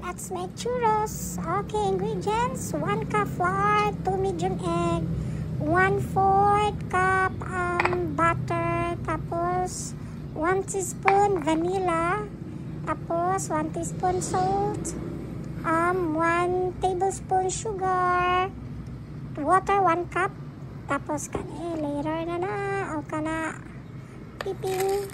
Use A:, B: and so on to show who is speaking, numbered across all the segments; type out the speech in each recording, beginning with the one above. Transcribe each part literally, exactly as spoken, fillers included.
A: Let's make churros. Okay, ingredients: one cup flour, two medium egg, one fourth cup um, butter, tapos one teaspoon vanilla, tapos one teaspoon salt, um, one tablespoon sugar, water one cup, tapos kani later na na o kana piping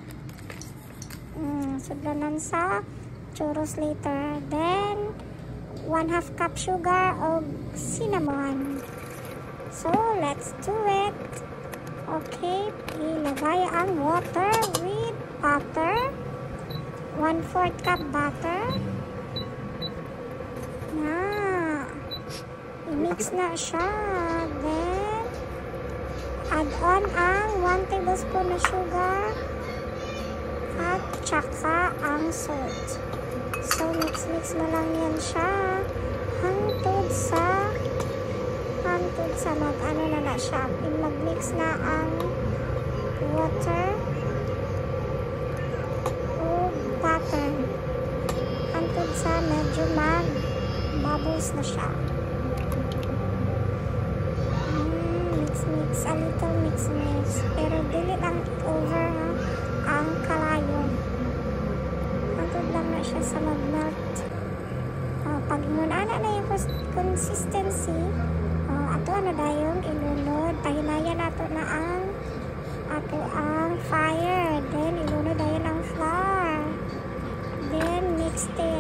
A: mm, sudlanan sa churros later. Then one half cup sugar o cinnamon. So let's do it. Okay, ilagay ang water with butter, one fourth cup butter na i-mix na siya. Then add on ang one tablespoon na sugar at tsaka ang salt. So mix mix mo lang yan siya hangtod sa hangtod sa mag ano na na siya, mag-mix na ang water o butter hangtod sa medyo mag bubbles na siya. mm, mix mix a little mix mix pero dili lang over ha, ang kalayo hangtod lang na siya sa mag-melt. uh, pag inunana na yung consistency, ato na dayong ilunod, pahinayan nato na ang ato ang fire, then ilunod dayon ang flour, then mix it,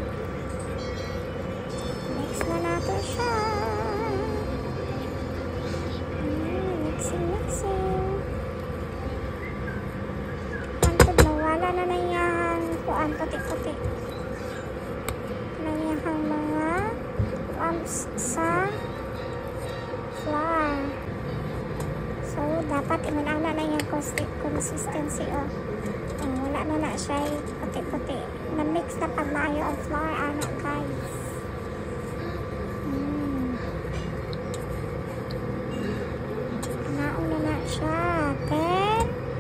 A: mix na nato siya. mm, mixing mixing hangtod nawala na na yung kuan puti-puti na yung mga lumps sa flour. So dapat inunana na yung consistency o oh. oh, wala na na siya puti-puti na mix na pag maayo ang flour anak guys. mm. nauna na siya, then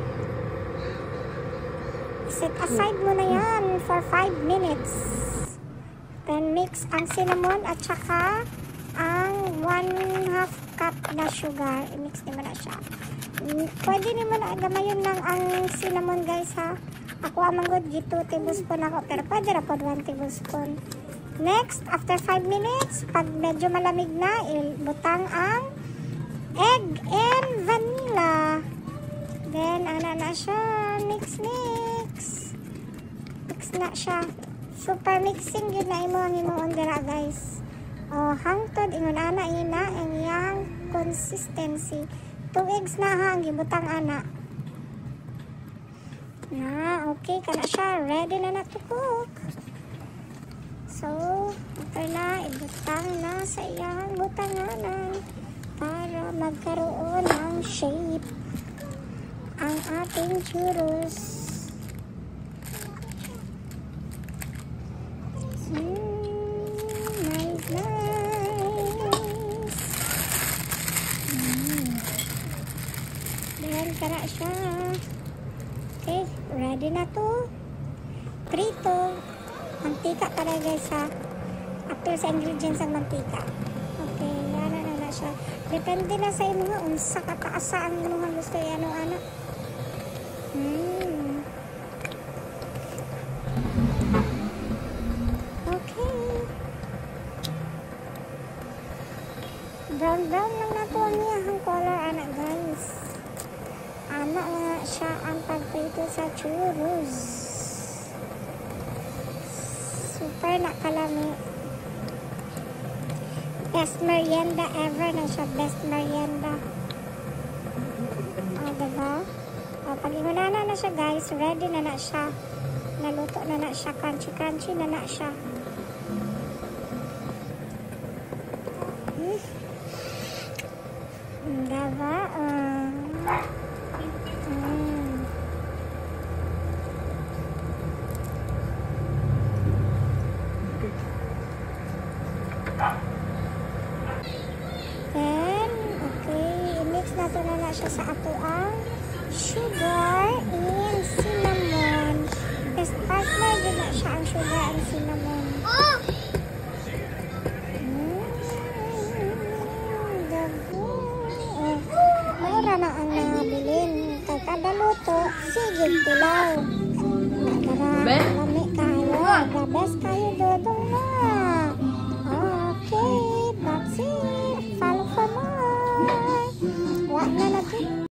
A: set aside mo na yan for five minutes. Then mix ang cinnamon at saka ang one half cup na sugar. I-mix naman na siya. Pwede naman na gamayon lang ang cinnamon guys ha. Ako amang good two tablespoon ako, pero pwede na po one tablespoon. Next, after five minutes, pag medyo malamig na, ibutang ang egg and vanilla. Then ana na siya, mix mix. Mix na siya. Super mixing yun na imo ang imo ondera guys. Oh, hangtod ingon ana ina ang iyang consistency. Two eggs na ha ang gibutang ana. Na, okay kana siya, ready na na to cook. So, okay na, ibutang na sa iyang butanganan para magkaroon ng shape ang ating churros. Hmm. Kara siya. Okay, ready na to. Prito. Mantika para guys ha. After sa ingredients ang mantika. Okay, yana na na siya. Depende na sa imo nga unsa kataasa ang imo nga gusto ano ano. Hmm. Okay. Brown brown lang na po ang iyang color anak guys. Ana nga siya ang pagprito sa churros. Super nakalami. Best merienda ever na siya. Best merienda. O, diba? O, pag inunana na siya guys, ready na na siya. Naluto na na siya. Crunchy crunchy na na siya. Hmm. Diba? Um, then, okay, i-mix natin na na siya sa ato ang sugar and cinnamon. Best partner din na siya ang sugar and cinnamon. na ang nabilin. Kay kada luto, sigig tilaw. Tara, lami kayo. The best kayo, dodong